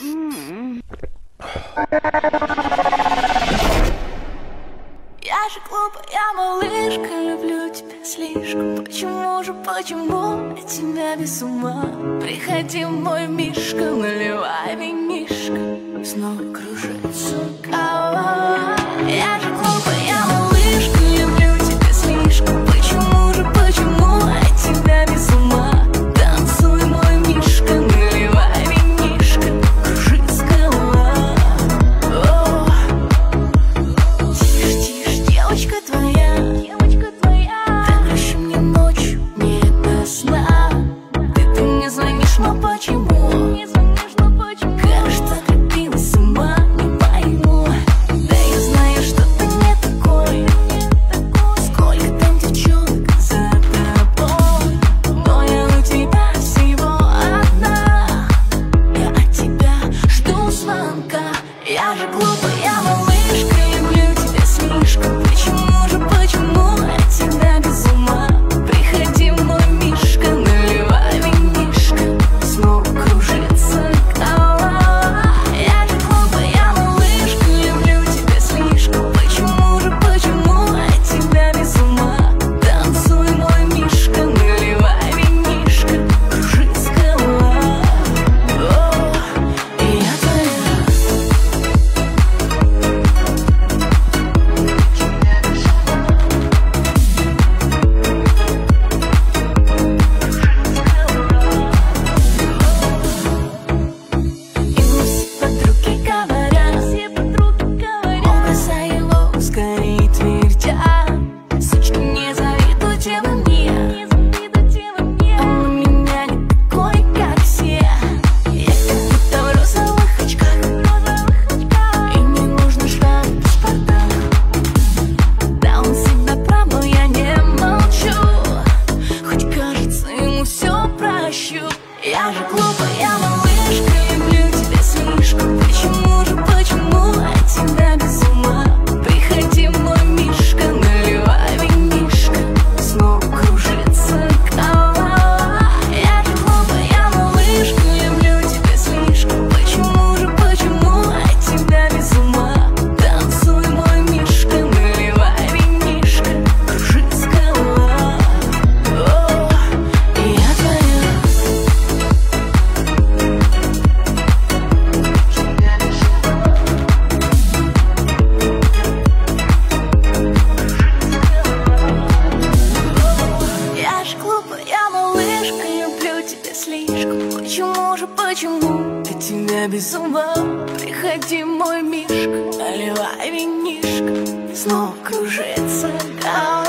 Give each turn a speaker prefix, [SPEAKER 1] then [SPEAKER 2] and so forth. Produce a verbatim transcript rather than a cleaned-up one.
[SPEAKER 1] Я же глупая малышка, люблю тебя слишком. Почему же, почему от тебя без ума? Приходи, мой мишка, наливай винишко, снова кружится голова. Я же глупая малышка, люблю тебя слишком. Почему же, почему от тебя без ума? Танцуй, мой мишка, наливай винишко, кружится голова. О, тише, тише, девочка твоя, девочка твоя. Так проще мне ночью, не до сна. Ты, ты мне звонишь, но почему? Не звонишь, но почему? Кажется, влюбилась сама, не пойму. Да я знаю, что ты не такой. Сколько там девчонок за тобой, но я у тебя всего одна. Я от тебя жду звонка. Я же глупая малышка, люблю тебя слишком. Почему же, почему от тебя без ума? Приходи, мой мишка, наливай винишко, снова кружится голова. Я же глупая малышка, люблю тебя слишком. Почему же, почему от тебя без ума? Танцуй, мой мишка, наливай винишко, кружится голова. О, и я твоя. И все подруги говорят, все подруги говорят, мол, бросай его, скорей твердят. Сучки, не завидуйте вы мне, не завидуйте вы мне. Он у меня не такой, как все. Я как будто в розовых очках, розовых очках. И не нужно штамп в паспортах. Да он всегда прав, но я не молчу. Хоть кажется, ему все прощу. Я же глупая малышка, люблю тебя слишком. Почему же, почему от тебя без ума? Приходи, мой мишка, наливай винишко, снова кружится голова. Я же глупая малышка, люблю тебя слишком. Почему же, почему от тебя без ума? Танцуй, мой мишка, наливай винишко, кружится голова. О, и я твоя. Я же глупая малышка, люблю тебя слишком. Почему же, почему от тебя без ума? Приходи, мой мишка, наливай винишко, снова кружится голова.